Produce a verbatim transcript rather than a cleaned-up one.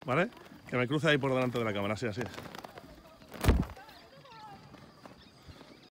¿vale? Que me cruce ahí por delante de la cámara, así, así es.